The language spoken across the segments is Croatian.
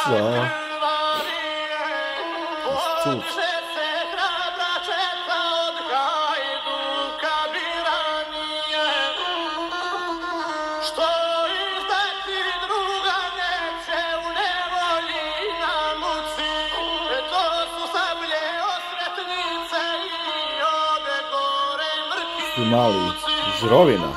Iša. Cud. Ti mali žrovina.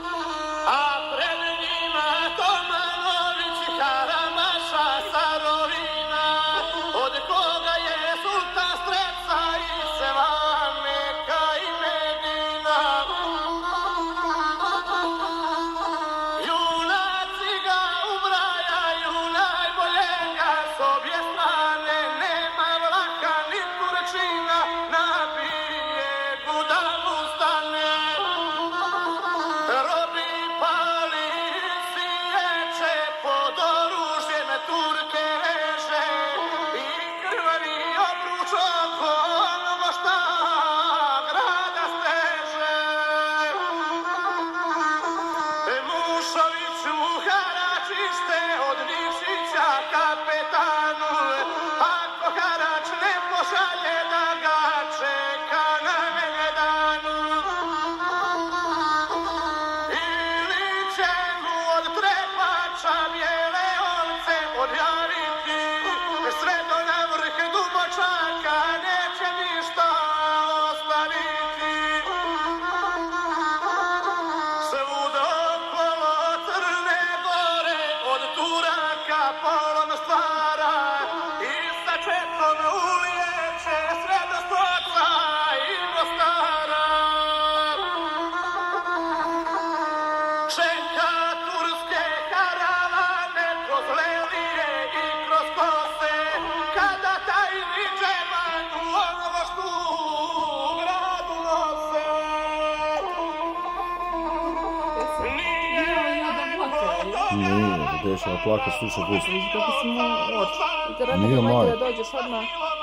Nije, gdje ćemo plakat, slušat gusla. Kako si mu oči. I te rekao Nije moj. da dođeš odmah.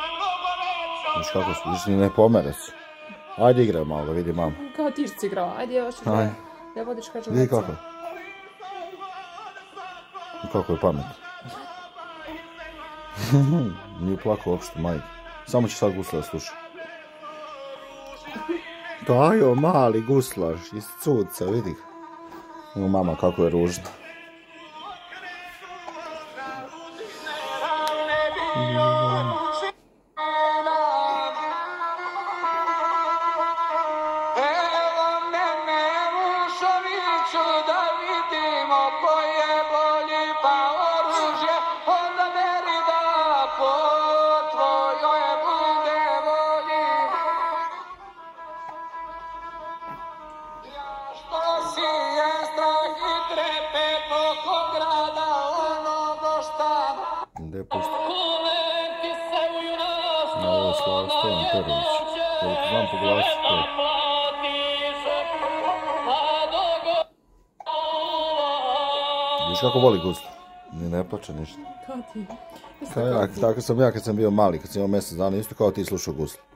Viš kako su, viš ni ne pomere su. Ajde igraj malo da vidi mama. Kao ti si igrao, ajde još ću Ajde. da vodiš kažu Vidi kako je. Kako je pamet. Nije plakao uopšte, majke. Samo će sad gusla da sluša. Dajo, mali guslaš iz cuca, vidi ga. Evo mama kako je ružna. Gdje je pušta? Na ovo je Slava Stojan Perović. Koliko znam po glasu to. Viš kako voli guslu? Ni ne plače ništa. Kao ti. Tako sam ja kad sam bio mali, kad sam imao mjesec dana, isto kao ti slušao guslu.